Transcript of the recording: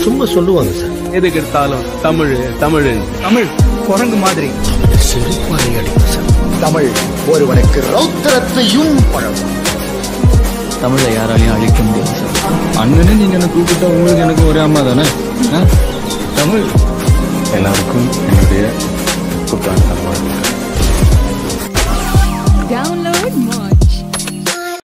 சும்மா சொல்லுவாங்க சார். எதுக்கு எடுத்தாலும் தமிழ் தமிழ் தமிழ் குரங்கு மாதிரி செருப்பாறை அடிக்கும் சார். தமிழ் ஒருவனுக்கு ரௌத்திரத்தையும் பழகும். தமிழை யாராலையும் அழிக்க முடியாது சார். அண்ணனே நீங்க என்ன கூப்பிட்டா உங்களுக்கு எனக்கு ஒரே அம்மா தானே. தமிழ் எல்லாருக்கும் என்னுடைய புத்தாண்டு. Download Mon.